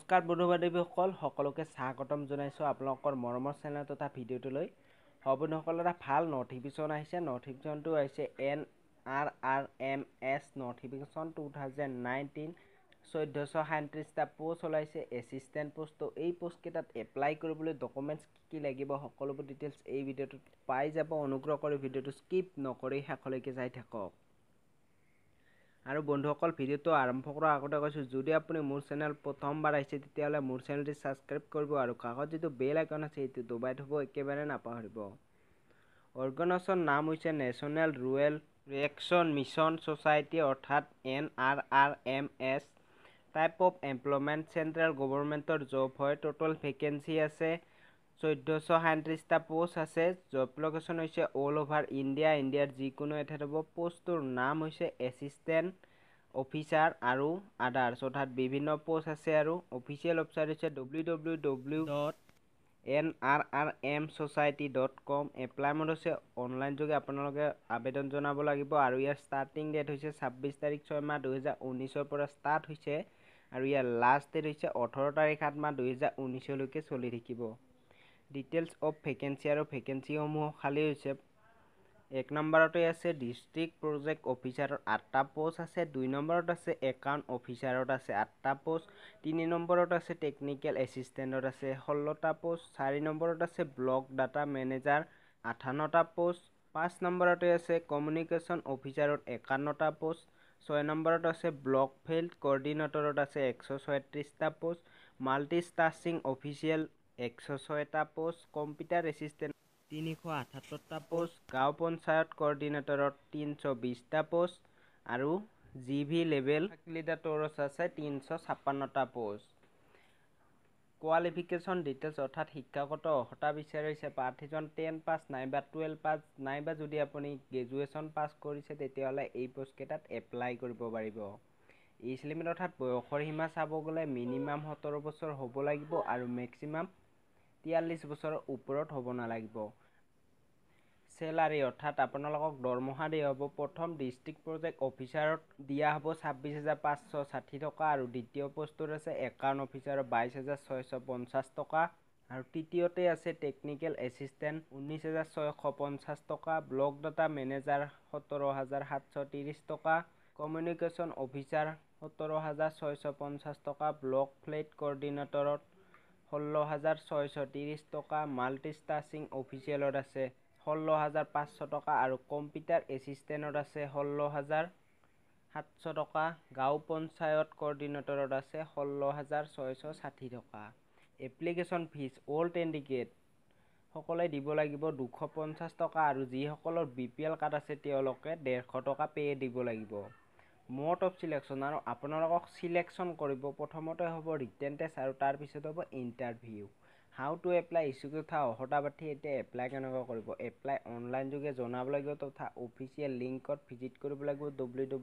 নমস্কাৰ বন্ধু বান্ধৱীসকল সকলোকে স্বাগতম জনাইছোঁ আপোনালোকৰ মৰমৰ চেনেল তথা ভিডিঅ'টোলৈ। বন্ধুসকল এটা ভাল নটিফিকেশ্যন আহিছে। নটিফিকেশ্যনটো আহিছে NRRMS নটিফিকেশ্যন 2019 1437টা পোষ্ট ওলাইছে এছিষ্টেণ্ট পোষ্ট। তো এই পোষ্টকেইটাত এপ্লাই কৰিবলৈ ডকুমেণ্টছ কি লাগিব সকলোবোৰ ডিটেইলছ এই ভিডিঅ'টোত পাই যাব। অনুগ্ৰহ কৰি ভিডিঅ'টো স্কিপ নকৰি শেষলৈকে চাই থাকক। আৰু বন্ধুসকল ভিডিঅ'টো আৰম্ভ কৰাৰ আগতে কৈছোঁ, যদি আপুনি মোৰ চেনেল প্ৰথমবাৰ আহিছে তেতিয়াহ'লে মোৰ চেনেলটি ছাবস্ক্ৰাইব কৰিব আৰু কাষত যিটো বেল আইকন আছে সেইটো দবাই থ'ব একেবাৰে নাপাহৰিব। অৰ্গেনাইজেশ্যন নাম হৈছে national rural recreation mission society অৰ্থাৎ NRRMS। Type of employment central গভৰ্ণমেণ্টৰ জব হয়। টোটেল ভেকেঞ্চি আছে 1437টা পোষ্ট আছে। জব লোকেশ্যন হৈছে অল অভাৰ ইণ্ডিয়াৰ যিকোনো এঠাইত হ'ব। পোষ্টটোৰ নাম হৈছে এছিষ্টেণ্ট অফিচাৰ আৰু আদাৰ্ছ অৰ্থাৎ বিভিন্ন পোষ্ট আছে। আৰু অফিচিয়েল ৱেবছাইট হৈছে www.nrrmsociety.com। এপ্লাই মোড হৈছে অনলাইন যোগে আপোনালোকে আবেদন জনাব লাগিব। আৰু ইয়াৰ ষ্টাৰ্টিং ডেট হৈছে 26 তাৰিখ 6 মাহ 2019 পৰা ষ্টাৰ্ট হৈছে আৰু ইয়াৰ লাষ্ট ডেট হৈছে 18 তাৰিখ 7 মাহ 2019লৈকে চলি থাকিব। ডিটেইলছ অফ ভেকেঞ্চি আৰু ভেকেঞ্চিসমূহ খালী হৈছে। 1 নম্বৰতে আছে ডিষ্ট্ৰিক্ট প্ৰজেক্ট অফিচাৰৰ 8টা পোষ্ট আছে। 2 নম্বৰত আছে একাউণ্ট অফিচাৰত আছে 8টা পোষ্ট। 3 নম্বৰত আছে টেকনিকেল এছিষ্টেণ্টত আছে 16টা পোষ্ট। 4 নম্বৰত আছে ব্লক ডাটা মেনেজাৰ 58টা পোষ্ট। 5 নম্বৰতে আছে কমিউনিকেশ্যন অফিচাৰত 51টা পোষ্ট। 6 নম্বৰত আছে ব্লক ফিল্ড কৰ্ডিনেটৰত আছে 136টা পোষ্ট। মাল্টি টাস্কিং অফিচিয়েল 106টা পোষ্ট। কম্পিউটাৰ এছিষ্টেণ্ট 378টা পোষ্ট। গাঁও পঞ্চায়ত কৰ্ডিনেটৰত 320টা পোষ্ট আৰু GV লেভেল ফেচিলিটেটৰত আছে 356টা পোষ্ট। কোৱালিফিকেশ্যন ডিটেইলছ অৰ্থাৎ শিক্ষাগত অৰ্হতা বিচাৰিছে প্ৰাৰ্থীজন 10 পাছ নাইবা 12 পাছ নাইবা যদি আপুনি গ্ৰেজুৱেশ্যন পাছ কৰিছে তেতিয়াহ'লে এই পোষ্টকেইটাত এপ্লাই কৰিব পাৰিব। এজ লিমিট অৰ্থাৎ বয়সৰ সীমা চাব গ'লে মিনিমাম 17 বছৰ হ'ব লাগিব আৰু মেক্সিমাম 43 বছৰৰ ওপৰত হ'ব নালাগিব। চেলাৰী অৰ্থাৎ আপোনালোকক দৰমহা দিয়া হ'ব। প্ৰথম ডিষ্ট্ৰিক্ট প্ৰজেক্ট অফিচাৰত দিয়া হ'ব 26,560 টকা আৰু দ্বিতীয় পোষ্টত আছে একাউণ্ট অফিচাৰত 22,650 টকা আৰু তৃতীয়তে আছে টেকনিকেল এছিষ্টেণ্ট 19,650 টকা। ব্লক ডাটা মেনেজাৰ 17,730 টকা। কমিউনিকেশ্যন অফিচাৰ 17,650 টকা। ব্লক ফিল্ড কৰ্ডিনেটৰত 16,630 টকা। মাল্টি টাস্কিং অফিচিয়েলত আছে 16,500 টকা আৰু কম্পিউটাৰ এছিষ্টেণ্টত আছে 16,700 টকা। গাঁও পঞ্চায়ত কৰ্ডিনেটৰত আছে 16,660 টকা। এপ্লিকেশ্যন ফিজ অল কেণ্ডিডেট সকলে দিব লাগিব 250 টকা আৰু যিসকলৰ BPL কাৰ্ড আছে তেওঁলোকে 150 টকা পে' দিব লাগিব। মোড অফ চিলেকশ্যন আৰু আপোনালোকক চিলেকশ্যন কৰিব প্ৰথমতে হ'ব ৰিটেন টেষ্ট আৰু তাৰপিছত হ'ব interview. How to apply issue তথা অৰ্হতা পাতি এতিয়া এপ্লাই কেনেকৈ কৰিব। এপ্লাই অনলাইন যোগে জনাব লাগিব তথা অফিচিয়েল লিংকত ভিজিট কৰিব লাগিব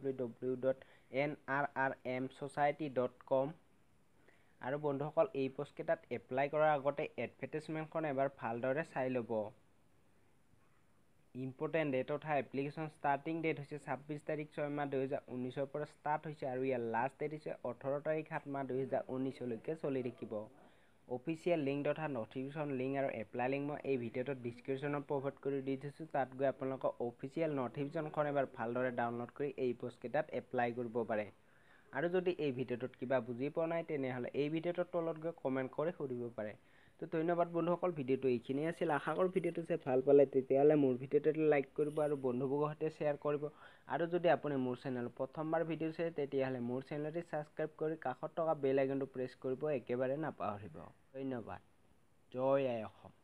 www.nrrmsociety.com। আৰু বন্ধুসকল এই পোষ্টকেইটাত এপ্লাই কৰাৰ আগতে এডভাৰটাইজমেণ্টখন এবাৰ ভালদৰে চাই ল'ব। ইম্পৰ্টেণ্ট ডেট তথা এপ্লিকেশ্যন ষ্টাৰ্টিং ডেট হৈছে 26 তাৰিখ 6 মাহ 2019 পৰা ষ্টাৰ্ট হৈছে আৰু ইয়াৰ লাষ্ট ডেট হৈছে 18 তাৰিখ 7 মাহ 2019লৈকে চলি থাকিব। অফিচিয়েল লিংক তথা নটিফিকেশ্যন লিংক আৰু এপ্লাই লিংক মই এই ভিডিঅ'টোত ডিছক্ৰিপশ্যনত প্ৰভাইড কৰি দি থৈছোঁ। তাত গৈ আপোনালোকৰ অফিচিয়েল নটিফিকেশ্যনখন এবাৰ ভালদৰে ডাউনলোড কৰি এই পোষ্টকেইটাত এপ্লাই কৰিব পাৰে। আৰু যদি এই ভিডিঅ'টোত কিবা বুজি পোৱা নাই তেনেহ'লে এই ভিডিঅ'টোৰ তলত গৈ কমেণ্ট কৰি সুধিব পাৰে। তো ধন্যবাদ বন্ধুসকল, ভিডিঅ'টো এইখিনিয়ে আছিল। আশা কৰোঁ ভিডিঅ'টো চাই ভাল পালে তেতিয়াহ'লে মোৰ ভিডিঅ'টো লাইক কৰিব আৰু বন্ধুবৰ্গৰ সৈতে শ্বেয়াৰ কৰিব। আৰু যদি আপুনি মোৰ চেনেল প্ৰথমবাৰ ভিডিঅ' চাই তেতিয়াহ'লে মোৰ চেনেলটি ছাবস্ক্ৰাইব কৰি কাষত থকা বেল আইকনটো প্ৰেছ কৰিব একেবাৰে নাপাহৰিব। ধন্যবাদ। জয় আই অসম।